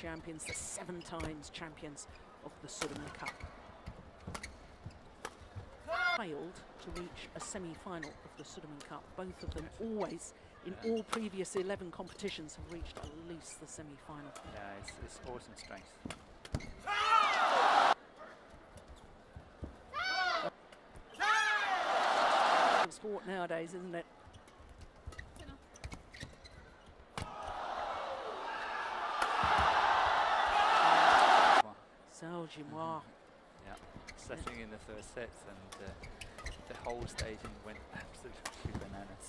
champions, the 7 times champions of the Sudirman Cup. Failed to reach a semi-final of the Sudirman Cup. Both of them always, in all previous 11 competitions, have reached at least the semi-final. Yeah, it's awesome strength. Sport nowadays, isn't it? Saljimoir. Yeah, settling in the first set, and the whole staging went absolutely bananas.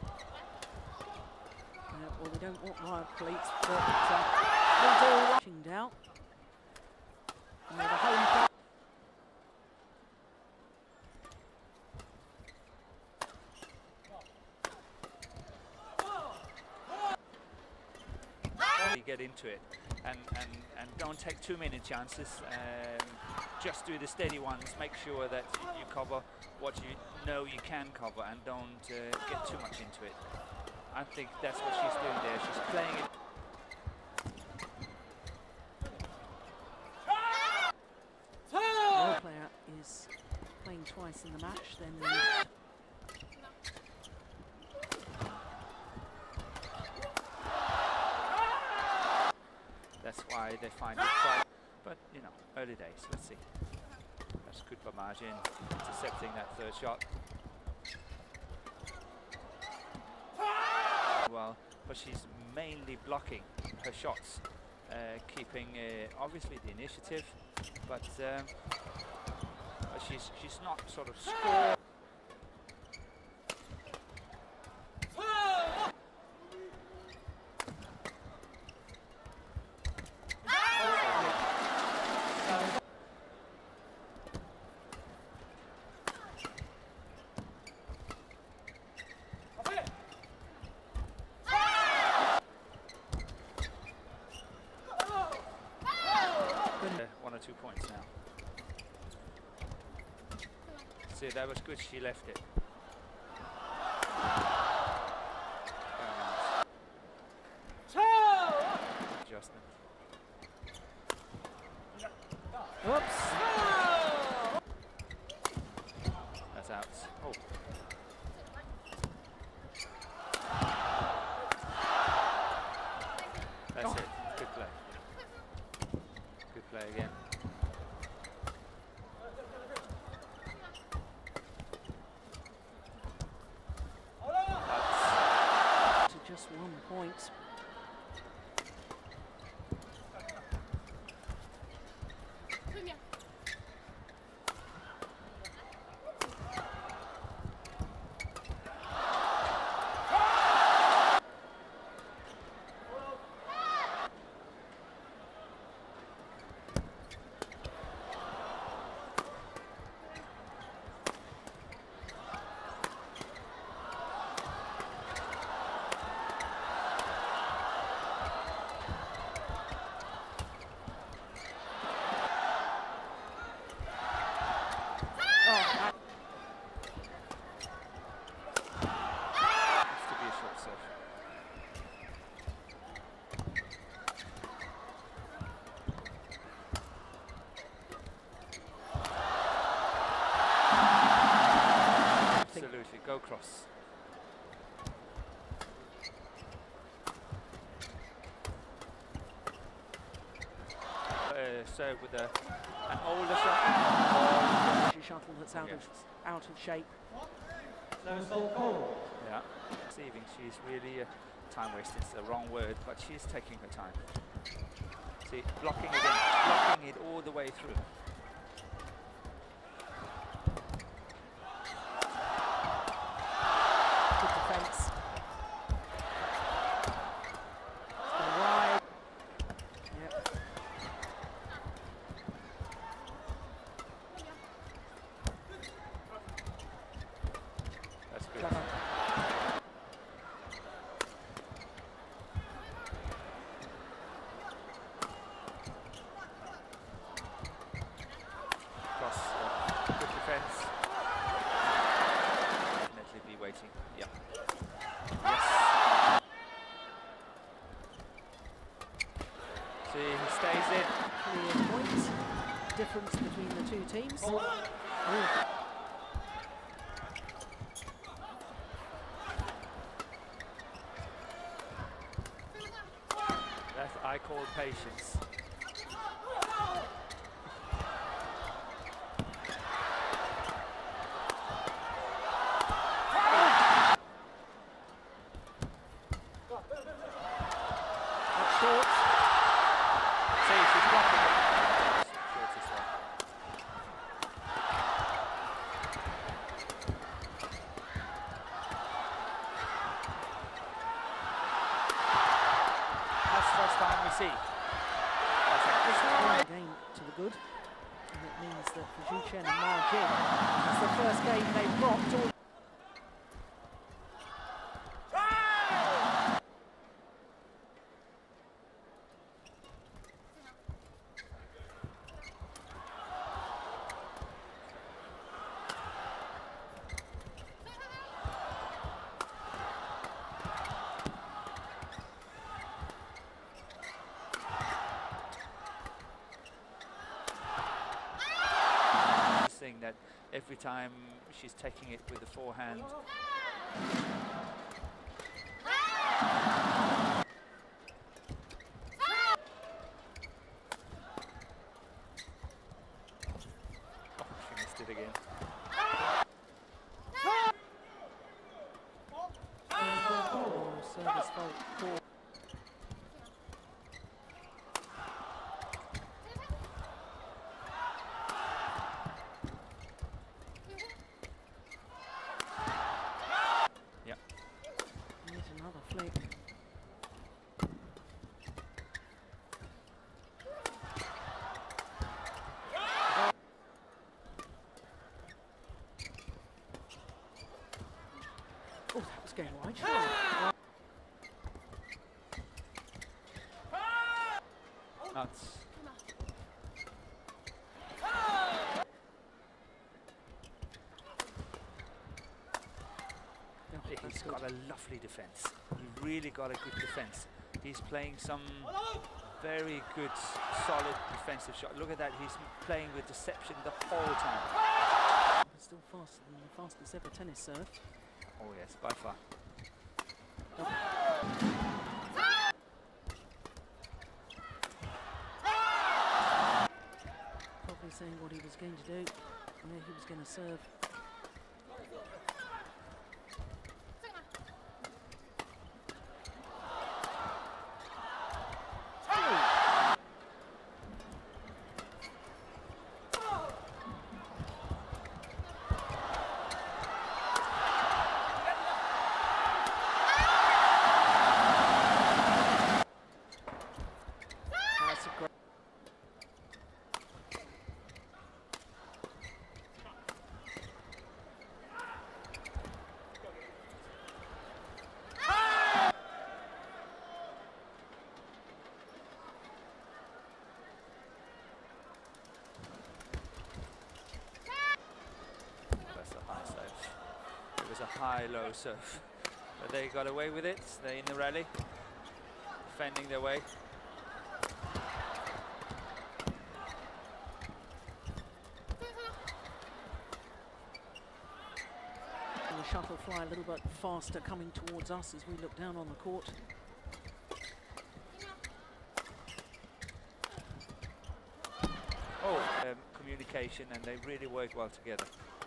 Well, we don't want riot police, but we do. Rushing down. And the home. Get into it and don't take too many chances. Just do the steady ones. Make sure that you cover what you know you can cover, and don't get too much into it. I think that's what she's doing there. She's playing it. The player is playing twice in the match, then. That's why they find it quite, but you know, early days. Let's see. That's good for margin, intercepting that third shot. Well, but she's mainly blocking her shots, keeping obviously the initiative, but she's not sort of scoring. One or 2 points now. See, that was good. She left it. Adjustment. Whoops. That's out. Oh. That's it. Good play. Good play again. To just 1 point. Go cross. Serve with an older shot. Shuttle that's out of shape. Yeah, receiving. She's really time wasting. It's the wrong word, but she's taking her time. See, blocking it all the way through. stays in. Clear point. Difference between the two teams. Oh. That's I call patience. Short. See, she's blocking it. Shortest one. That's the first time we see. Game to the good, and it means that for Zhu Chen and Ma Jin, it's the first game they've dropped. That every time she's taking it with the forehand. Oh, she missed it again. Service fault. Flick. Oh, that was going wide. Nuts. He's got a lovely defence. He really got a good defence. He's playing some very good, solid defensive shot. Look at that, he's playing with deception the whole time. Still faster than the fastest ever tennis serve. Oh yes, by far. Probably saying what he was going to do, where he was going to serve. A high-low serve, but they got away with it. They're in the rally, defending their way. And the shuttle fly a little bit faster coming towards us as we look down on the court. Oh, communication, and they really work well together.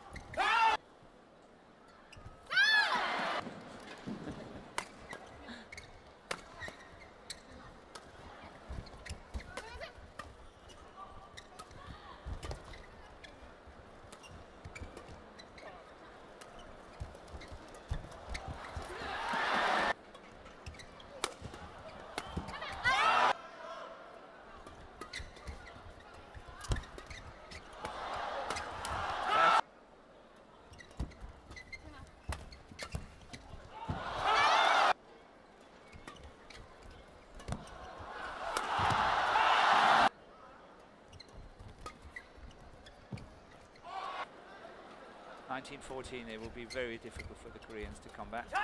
In 1914, it will be very difficult for the Koreans to come back.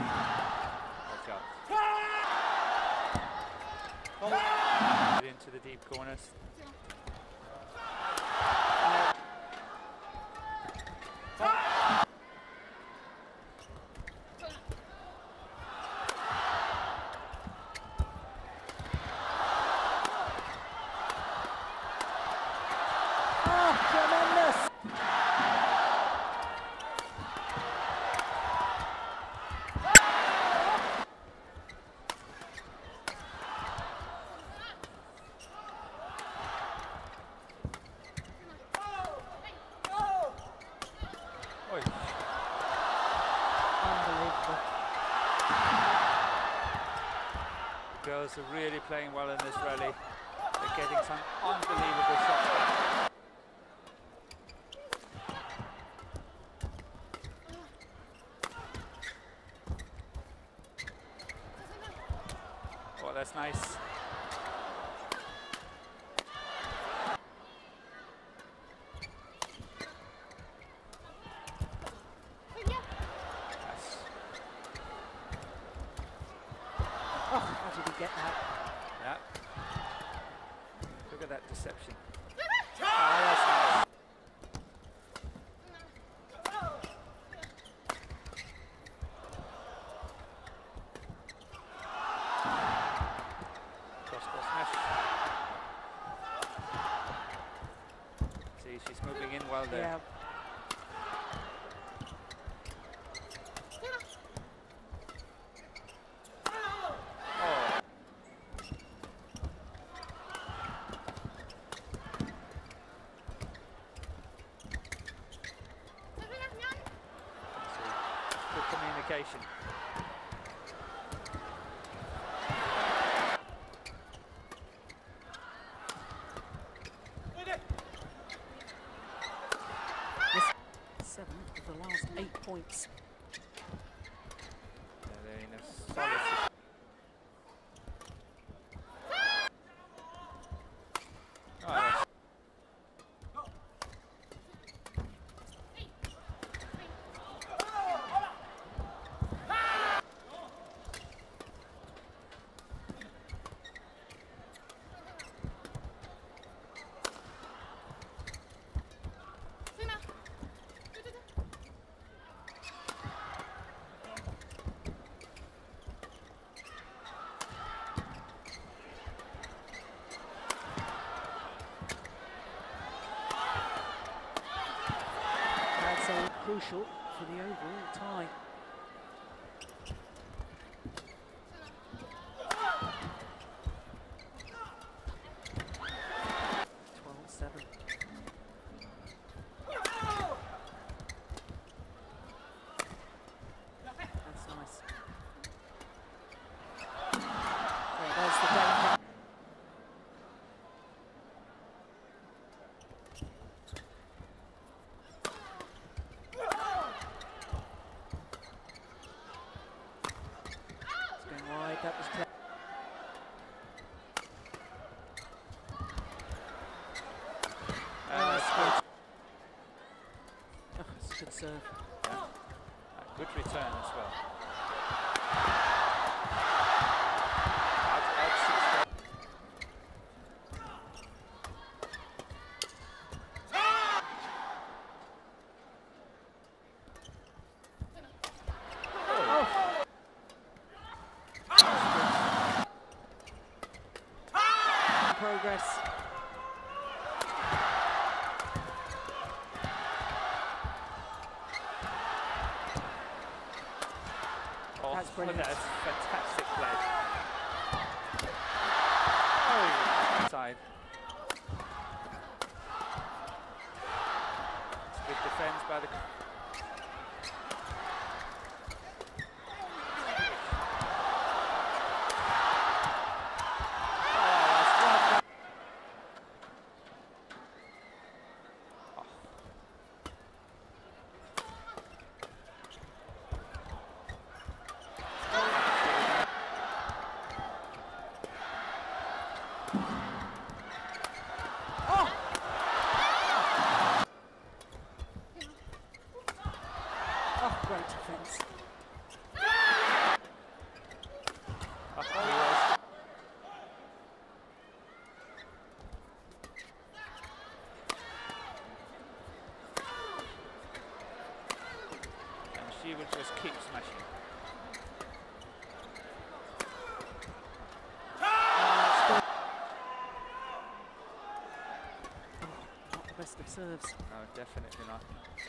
Watch out. Into the deep corners. Tremendous! Oi. Unbelievable. Girls are really playing well in this rally. They're getting some unbelievable shots back. Oh, that's nice. Oh, how did he get that? Yeah. Look at that deception. Ah, that's nice. Cross smash. See, she's moving in well there. Yeah. Oh. Good communication. Yes. 7 of the last 8 points. Yeah, they're in a solid position. Oh, yes. 'So crucial for the overall tie. That's nice. There goes the danger. That was clever. That's good. Oh, it's a good serve. Yeah. Good return as well. Out 6. Progress. Oh, That's brilliant. That's fantastic play. Oh, side. It's good defense by the. she will just keep smashing. Not the best of serves. No, definitely not.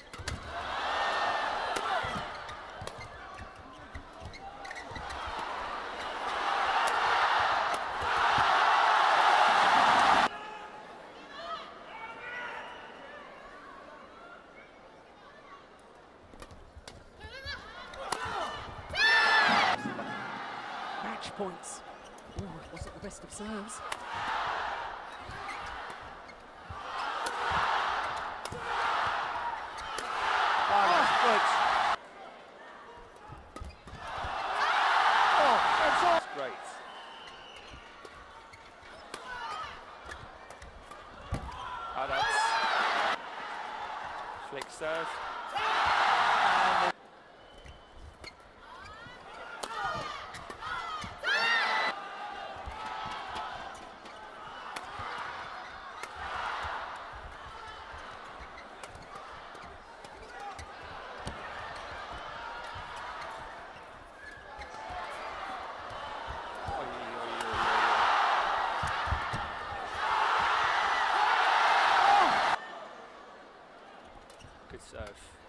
Match points. Oh, it wasn't the best of serves. Oh, that's good. Oh, that's great. Oh, that's flick serve. And good serve.